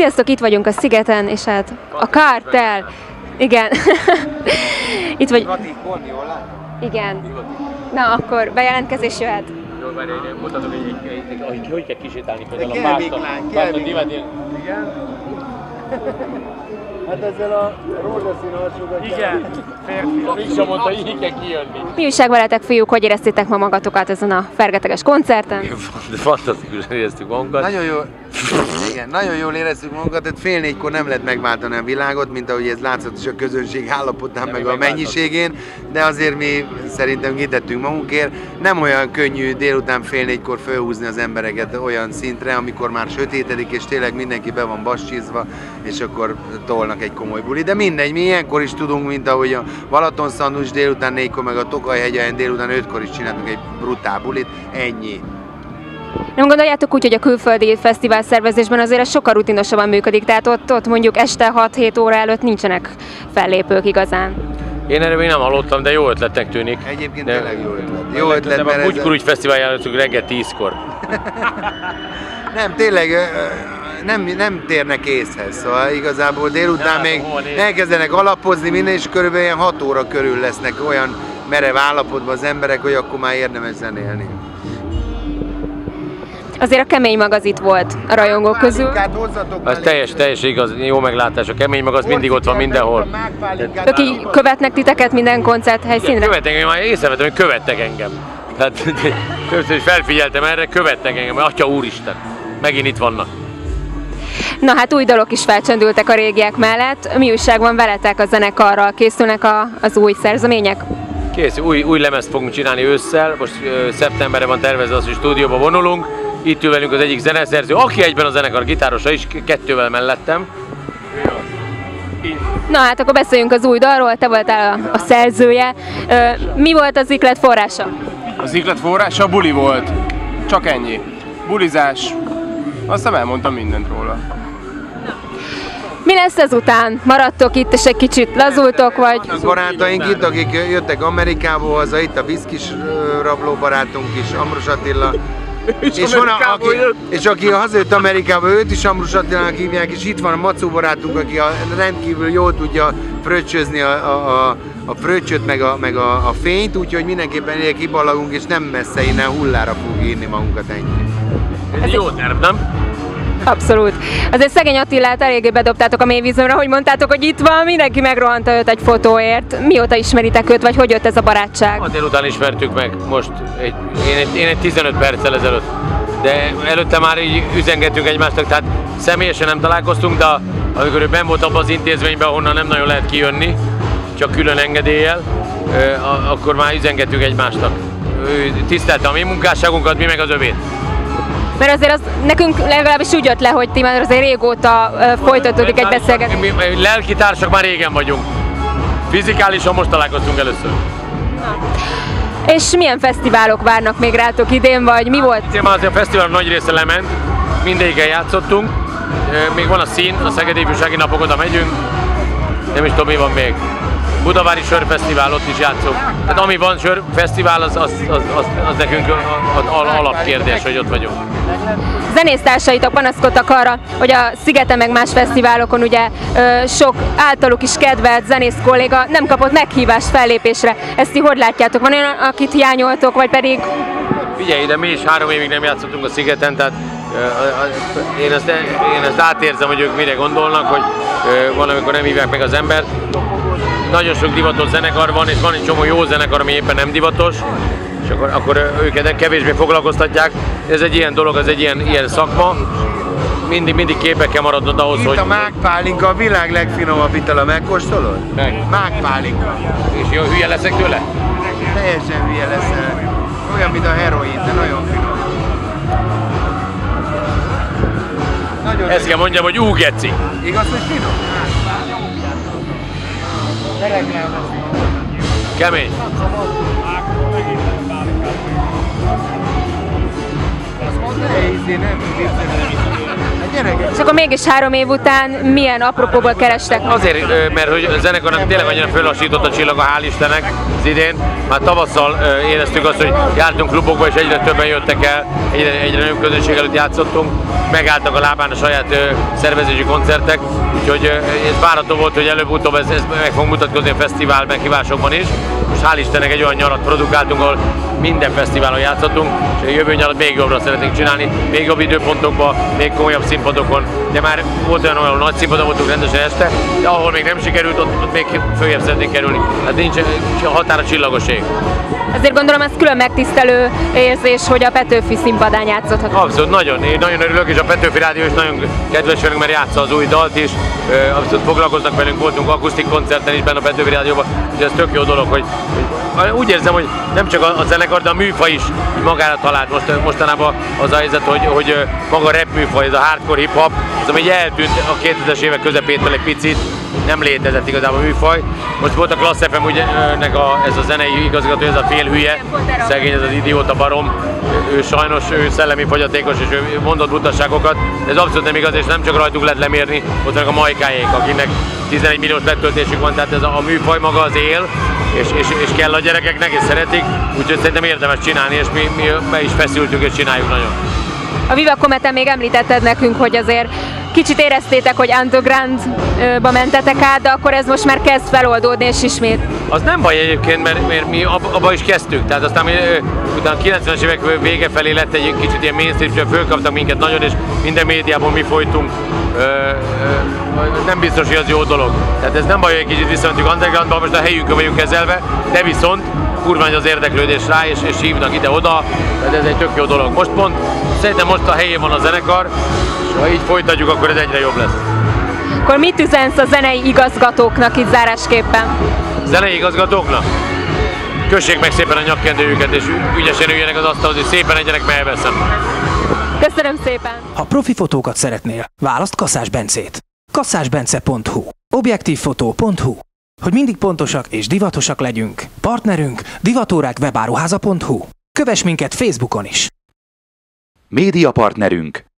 Sziasztok, itt vagyunk a szigeten, és hát a Kartel. Igen. Itt vagy. Igen. Na, akkor bejelentkezés jöhet. Jó, várj, én mutatok hogy kell kisétálni például a párton. Igen. Hát ezzel a rózsaszín alsókat. Igen, férfi. Még sem mondta, így kell kijönni. Mi újság veletek, fiúk, hogy éreztétek ma magatokat ezen a fergeteges koncerten? Fantasztikusan éreztük magunkat. Nagyon jó. Igen, nagyon jól érezzük magunkat, tehát fél négykor nem lehet megváltani a világot, mint ahogy ez látszott is a közönség állapotán, meg a mennyiségén, de azért mi szerintem kitettünk magunkért. Nem olyan könnyű délután fél négykor fölhúzni az embereket olyan szintre, amikor már sötétedik, és tényleg mindenki be van bassizva, és akkor tolnak egy komoly buli. De mindegy, mi ilyenkor is tudunk, mint ahogy a Balaton Szandus délután 4-kor, meg a Tokaj-hegyen délután 5-kor is csináltunk egy brutál bulit, ennyi. Nem gondoljátok úgy, hogy a külföldi fesztivál szervezésben azért ez sokkal rutinosabban működik, tehát ott mondjuk este 6-7 óra előtt nincsenek fellépők igazán. Én erről még nem hallottam, de jó ötletnek tűnik. Egyébként tényleg jó ötlet. Jó ötlet, de a Kutykurugy Fesztivál jártunk reggel 10-kor. Nem, tényleg nem térnek észhez, szóval igazából délután még elkezdenek alapozni minden, és körülbelül ilyen 6 óra körül lesznek olyan merev állapotban az emberek, hogy akkor már érdemes zenélni. Azért a Kemény Mag az itt volt a rajongók közül. Az teljes igaz, jó meglátás. A Kemény Mag az mindig ott van mindenhol. Ők követnek titeket minden koncert helyszínre? Követnek, én már észrevettem, hogy követtek engem. Tehát többször is felfigyeltem erre, követtek engem, Atya úristen, megint itt vannak. Na hát új dalok is felcsendültek a régiek mellett. Mi újság van veletek a zenekarral? Készülnek az új szerzemények? Kész, új lemezt fogunk csinálni ősszel. Most szeptemberben van tervezve az, hogy stúdióba vonulunk. Itt ül velünk az egyik zeneszerző, aki egyben a zenekar gitárosa is, 2-vel mellettem. Na hát akkor beszéljünk az új dalról, te voltál a szerzője. Mi volt az iklet forrása? Az iklet forrása buli volt. Csak ennyi. Bulizás. Aztán elmondtam mindent róla. Mi lesz ezután? Maradtok itt és egy kicsit lazultok, vagy? A barátaink itt, akik jöttek Amerikából haza, itt a Viszkis rabló barátunk is, Ambrus Attila. És aki hazajött Amerikába, őt is Ambrus Attilának hívják, és itt van a Macó barátunk, aki rendkívül jól tudja fröccsözni a fröccsöt meg a fényt, úgyhogy mindenképpen ide kiballagunk, és nem messze innen hullára fog írni magunkat ennyi. Ez jó terv, nem? Abszolút. Azért szegény Attilát eléggé bedobtátok a mélyvízomra, hogy mondtátok, hogy itt van, mindenki megrohanta őt egy fotóért. Mióta ismeritek őt, vagy hogy jött ez a barátság? A délután ismertük meg, most én egy 15 perccel ezelőtt. De előtte már így üzengettünk egymásnak, tehát személyesen nem találkoztunk, de amikor ő benn volt abban az intézményben, ahonnan nem nagyon lehet kijönni, csak külön engedéllyel, akkor már üzengettünk egymásnak. Ő tisztelte a mi munkásságunkat, mi meg az övét. Mert azért az nekünk legalábbis úgy jött le, hogy ti már azért régóta folytatódik egy beszélgetés. Mi lelkitársak már régen vagyunk. Fizikálisan most találkoztunk először. Na. És milyen fesztiválok várnak még rátok idén, vagy mi volt? Idén már azért a fesztivál nagy része lement, mindegyiken játszottunk. Még van a szín, a Szegedi Ifjúsági Napok, oda megyünk. Nem is tudom, mi van még. Budavári Sörfesztivál, ott is játszunk. Tehát ami van sörfesztivál, az nekünk alapkérdés, hogy ott vagyunk. Zenésztársaitok panaszkodtak arra, hogy a Szigeten meg más fesztiválokon ugye sok általuk is kedvelt zenész kolléga nem kapott meghívást fellépésre. Ezt ti hogy látjátok? Van olyan, akit hiányoltok, vagy pedig... Figyelj, de mi is 3 évig nem játszottunk a Szigeten, tehát én ezt átérzem, hogy ők mire gondolnak, hogy van, amikor nem hívják meg az embert. Nagyon sok divatos zenekar van, és van egy csomó jó zenekar, ami éppen nem divatos, és akkor őket kevésbé foglalkoztatják. Ez egy ilyen dolog, ez egy ilyen szakma. Mindig képekkel maradnod ahhoz, itt hogy... Itt a mágpálinka a világ legfinomabb itala, megkóstolod? Meg. Mágpálinka. És jó, hülye leszek tőle? Teljesen hülye leszel. Olyan, mint a heroin, de nagyon finom. Ezt kell mondjam, hogy geci. Igaz, hogy finom? Kemény. És akkor mégis 3 év után milyen apropóból kerestek? Azért, mert hogy a zenekarnak tényleg annyira föllassított a csillaga, hál' Istennek az idén, Már tavasszal éreztük azt, hogy jártunk klubokba, és egyre többen jöttek el, egyre nagyobb közönség előtt játszottunk, megálltak a lábán a saját szervezési koncertek, úgyhogy ez várható volt, hogy előbb-utóbb ez meg fog mutatkozni a fesztivál meghívásokban is. Most hál' Istennek egy olyan nyarat produkáltunk, ahol minden fesztiválon játszottunk, és a jövő nyarat még jobbra szeretnénk csinálni, még jobb időpontokban, még komolyabb színpadokon, de már volt olyan nagy színpadon voltunk rendesen este, de ahol még nem sikerült, ott még följebb szeretnénk kerülni. Hát nincs határa csillagoség. Azért gondolom, ez külön megtisztelő érzés, hogy a Petőfi színpadán játszothatunk. Abszolút, nagyon. Én nagyon örülök, és a Petőfi Rádió is nagyon kedves velünk, mert játsza az új dalt is. Abszolút foglalkoznak velünk, voltunk akusztik koncerten is benne a Petőfi Rádióban, és ez tök jó dolog, hogy úgy érzem, hogy nem csak a zenekar, de a műfaj is magára talált. Mostanában az a helyzet, hogy maga a rap műfaj, ez a hardcore hip-hop, az ami eltűnt a 2000-es évek közepétől egy picit, nem létezett igazából a műfaj. Most volt a Klassz FM-nek ez a zenei igazgató, ez a félhülye, szegény, ez az idióta barom, ő sajnos szellemi fogyatékos, és ő mondott butaságokat, de ez abszolút nem igaz, és nem csak rajtuk lehet lemérni, ott vannak a Majkáék, akinek 11 milliós betöltésük van, tehát ez a műfaj maga az él, és kell a gyerekeknek, és szeretik, úgyhogy szerintem érdemes csinálni, és mi be is feszültünk, és csináljuk nagyon. A Viva Cometen még említetted nekünk, hogy azért kicsit éreztétek, hogy undergroundba mentetek át, de akkor ez most már kezd feloldódni, és ismét. Az nem baj egyébként, mert mi abba is kezdtük, tehát aztán utána 90-es évek vége felé lett egy kicsit ilyen mainstream, fölkaptak minket nagyon, és minden médiában mi folytunk. Nem biztos, hogy az jó dolog. Tehát ez nem baj, hogy egy kicsit visszamentünk undergroundba, most a helyünkön vagyunk kezelve, de viszont kurva nagy az érdeklődés rá, és hívnak ide-oda, tehát ez egy tök jó dolog. Most pont, szerintem most a helyén van a zenekar, és ha így folytatjuk, akkor ez egyre jobb lesz. Akkor mit üzensz a zenei igazgatóknak itt zárásképpen? Zenei igazgatóknak? Kössék meg szépen a nyakkendőjüket, és ügyesen üljenek az asztalhoz, és szépen egyenek, mert elveszem. Köszönöm szépen! Ha profi fotókat szeretnél, választ Kaszás Bencét. kasszásbence.hu, objektívfotó.hu. Hogy mindig pontosak és divatosak legyünk, partnerünk divatórák webáruháza.hu. Kövess minket Facebookon is! Média partnerünk